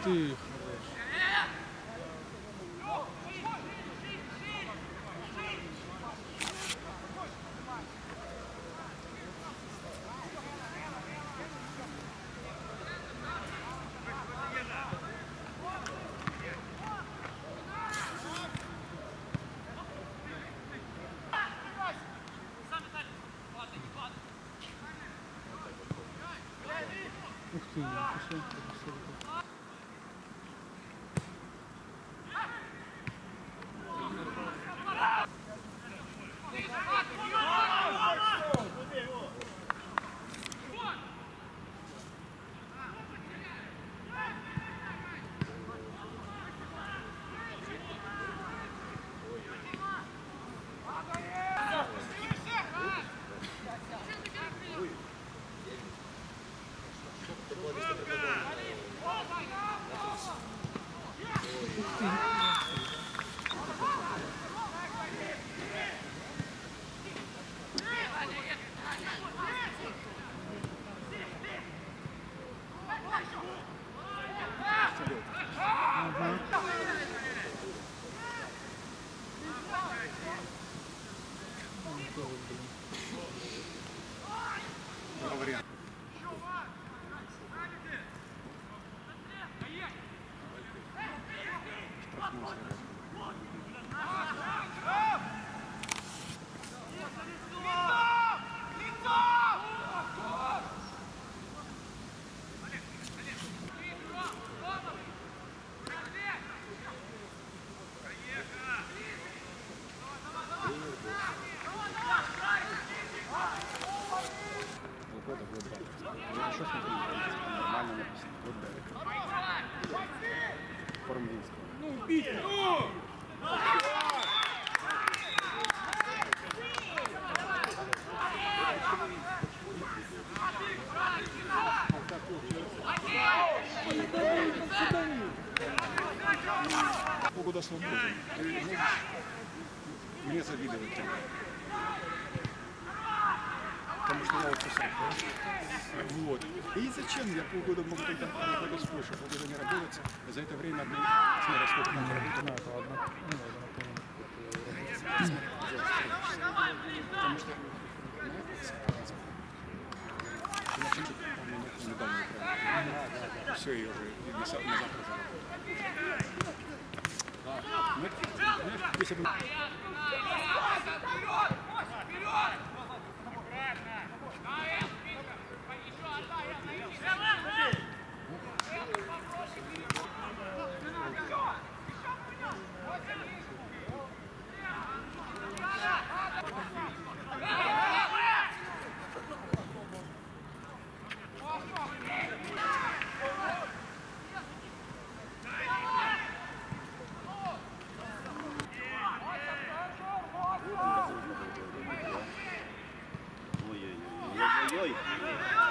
ты! Ух ты, пошел. Хорошо смотри, нормально написано. Вот да. Форма Минского. Ну, бить! Полгода свободы. Ты можешь мне завидовать. Потому что я вот писал. Вот. И зачем я полгода могу тогда работать с Польшей, полгода не работать, за это время одну смотря сколько надо работать. Это одна. Потому что все, ее уже на завтра заработать. Если бы... Ой-ой-ой.